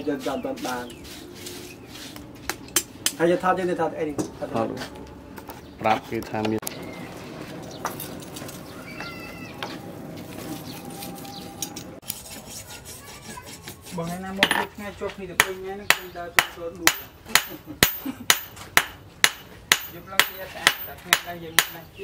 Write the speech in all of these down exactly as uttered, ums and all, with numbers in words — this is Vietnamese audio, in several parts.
dân toàn toàn bàn hay giờ thao trên thao ấy đi thao rap cái tham miên bằng ngày nào một phút ngay chụp thì được bên ngay nó không đào chụp số đủ giúp lắm kia sẽ đặt ngay đây dừng này chứ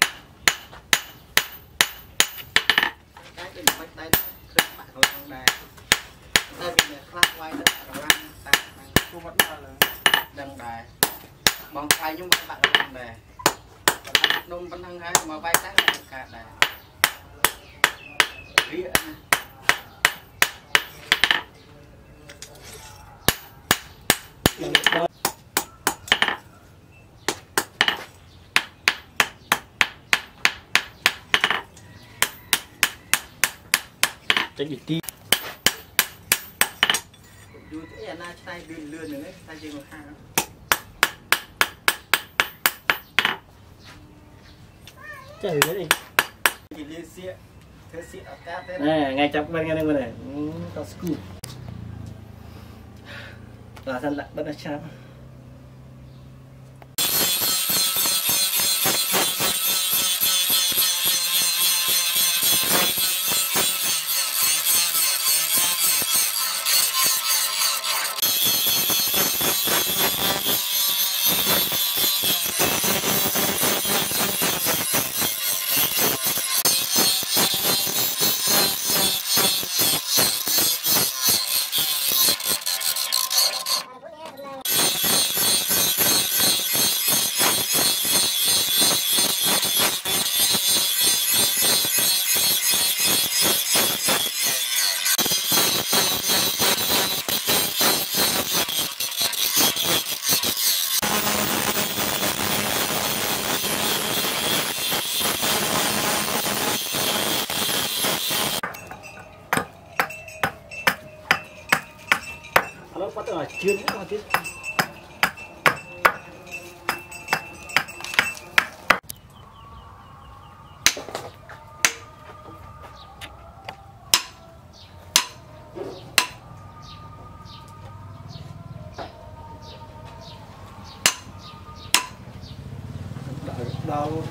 cái cái bạch tay khơi bạn hồi trong đài đây bị khắc quay đất rồi ăn ta cô vẫn là đằng đài bằng tay nhưng mà bạn đằng đài nôm vẫn thăng hai mà bay sáng là cả đài rỉa chắc bị tí dù thế là tay lươn lươn nữa tay chơi một hai chơi cái gì chỉ liên xịa thế xịa ở cá thế này ngay chọc bên ngay đây này có scoop và thân lại bắt nó chạm bắt đầu là chiên nữa tiếp đâu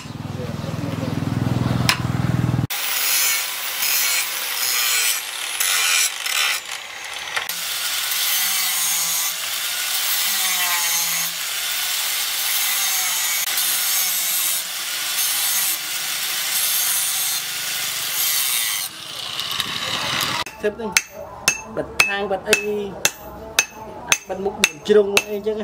thêm đi bật thang bật ấy bật mục điểm trùng ấy chứ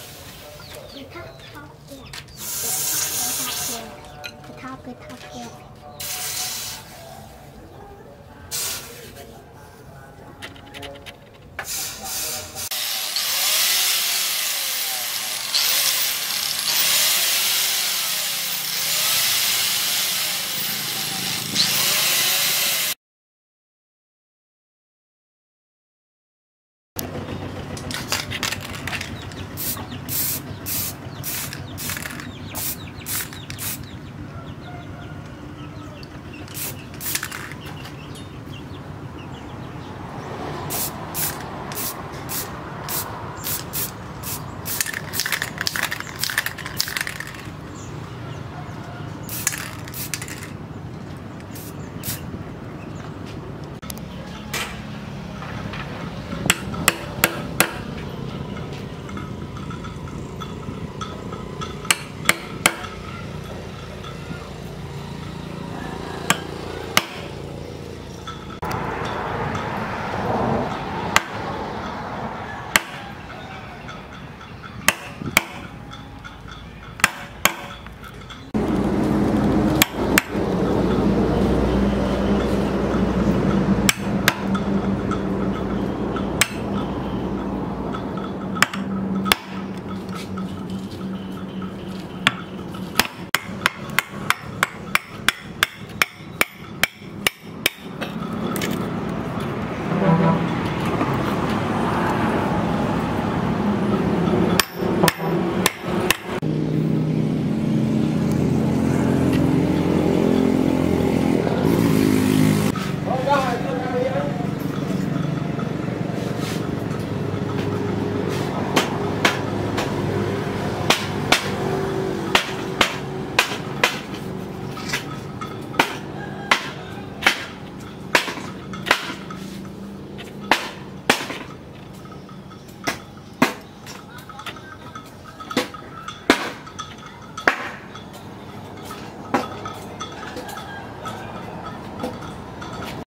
Good top, good top, good.